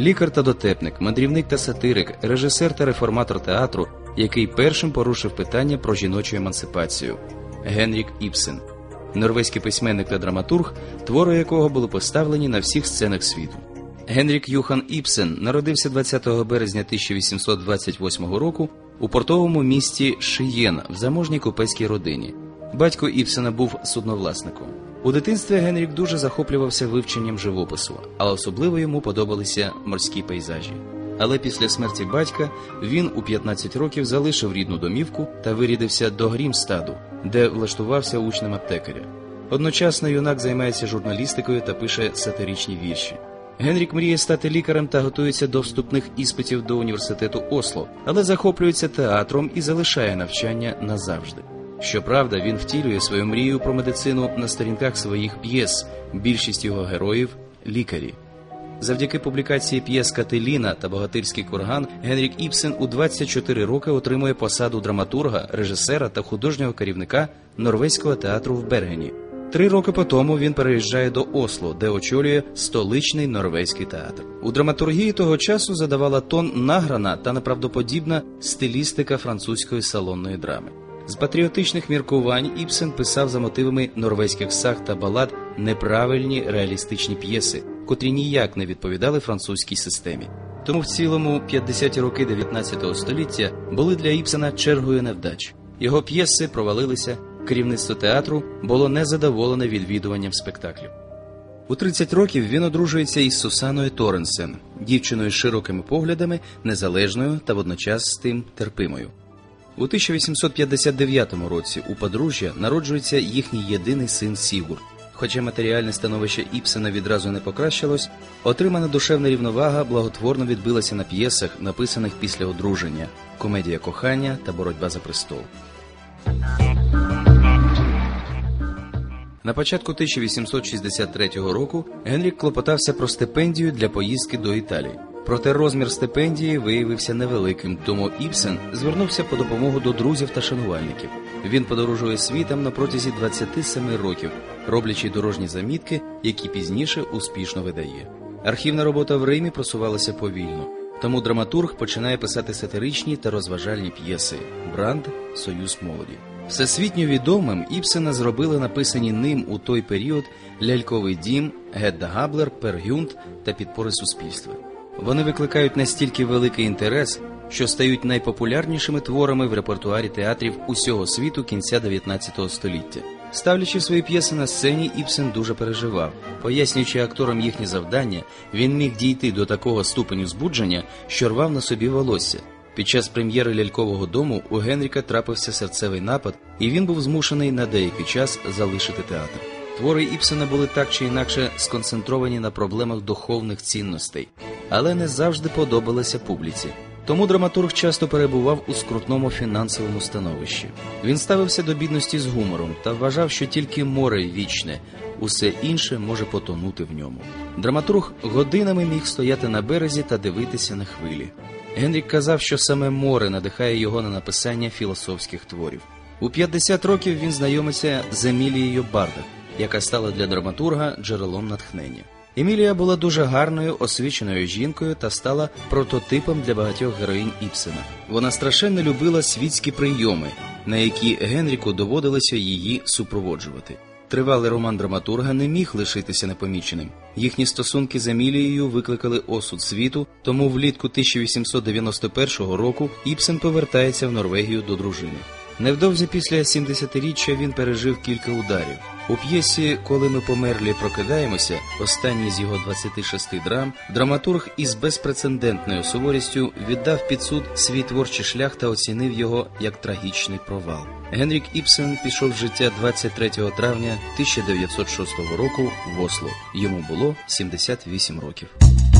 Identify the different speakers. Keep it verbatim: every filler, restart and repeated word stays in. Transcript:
Speaker 1: Лікар та дотепник, мандрівник та сатирик, режисер та реформатор театру, який першим порушив питання про жіночу емансипацію. Генрік Ібсен. Норвезький письменник та драматург, твори якого були поставлені на всіх сценах світу. Генрік Юхан Ібсен народився двадцятого березня тисяча вісімсот двадцять восьмого року у портовому місті Шиєн в заможній купецькій родині. Батько Ібсена був судновласником. У дитинстві Генрік дуже захоплювався вивченням живопису, а особливо йому подобалися морські пейзажі. Але після смерті батька він у п'ятнадцять років залишив рідну домівку та вирядився до Грімстаду, де влаштувався учнем аптекаря. Одночасно юнак займається журналістикою та пише сатиричні вірші. Генрік мріє стати лікарем та готується до вступних іспитів до університету Осло, але захоплюється театром і залишає навчання назавжди. Щоправда, він втілює свою мрію про медицину на сторінках своїх п'єс, більшість його героїв – лікарі. Завдяки публікації п'єс «Кателіна» та «Богатирський курган» Генрік Ібсен у двадцять чотири роки отримує посаду драматурга, режисера та художнього керівника Норвезького театру в Бергені. Три роки по тому він переїжджає до Осло, де очолює столичний норвезький театр. У драматургії того часу задавала тон награна та неправдоподібна стилістика французької салонної драми. З патріотичних міркувань Ібсен писав за мотивами норвезьких саг та балад неправильні реалістичні п'єси, котрі ніяк не відповідали французькій системі. Тому в цілому п'ятдесяті роки дев'ятнадцятого століття були для Ібсена чергою невдач. Його п'єси провалилися, керівництво театру було незадоволене відвідуванням спектаклів. У тридцять років він одружується із Сусаною Торенсен, дівчиною з широкими поглядами, незалежною та водночас з тим терпимою. У тисяча вісімсот п'ятдесят дев'ятому році у подружжя народжується їхній єдиний син Сігурд. Хоча матеріальне становище Ібсена відразу не покращилось, отримана душевна рівновага благотворно відбилася на п'єсах, написаних після одруження «Комедія кохання» та «Боротьба за престол». На початку тисяча вісімсот шістдесят третього року Генрік клопотався про стипендію для поїздки до Італії. Проте розмір стипендії виявився невеликим, тому Ібсен звернувся по допомогу до друзів та шанувальників. Він подорожує світом на протязі двадцяти семи років, роблячи дорожні замітки, які пізніше успішно видає. Архівна робота в Римі просувалася повільно, тому драматург починає писати сатиричні та розважальні п'єси «Бранд. Союз молоді». Всесвітньо відомим Ібсена зробили написані ним у той період «Ляльковий дім», «Гедда Габлер», «Пер Гюнт» та «Підпори суспільства». Вони викликають настільки великий інтерес, що стають найпопулярнішими творами в репертуарі театрів усього світу кінця дев'ятнадцятого століття. Ставлячи свої п'єси на сцені, Ібсен дуже переживав. Пояснюючи акторам їхні завдання, він міг дійти до такого ступеню збудження, що рвав на собі волосся. Під час прем'єри «Лялькового дому» у Генріка трапився серцевий напад, і він був змушений на деякий час залишити театр. Твори Ібсена були так чи інакше сконцентровані на проблемах духовних цінностей, але не завжди подобалися публіці. Тому драматург часто перебував у скрутному фінансовому становищі. Він ставився до бідності з гумором та вважав, що тільки море вічне, усе інше може потонути в ньому. Драматург годинами міг стояти на березі та дивитися на хвилі. Генрік казав, що саме море надихає його на написання філософських творів. У п'ятдесят років він знайомиться з Емілією Бардах, яка стала для драматурга джерелом натхнення. Емілія була дуже гарною, освіченою жінкою та стала прототипом для багатьох героїнь Ібсена. Вона страшенно любила світські прийоми, на які Генріку доводилося її супроводжувати. Тривалий роман драматурга не міг лишитися непоміченим. Їхні стосунки з Емілією викликали осуд світу, тому влітку тисяча вісімсот дев'яносто першого року Ібсен повертається в Норвегію до дружини. Невдовзі після сімдесятиріччя він пережив кілька ударів. У п'єсі «Коли ми померлі прокидаємося», останній з його двадцяти шести драм, драматург із безпрецедентною суворістю віддав під суд свій творчий шлях та оцінив його як трагічний провал. Генрік Ібсен пішов з життя двадцять третього травня тисяча дев'ятсот шостого року в Осло. Йому було сімдесят вісім років.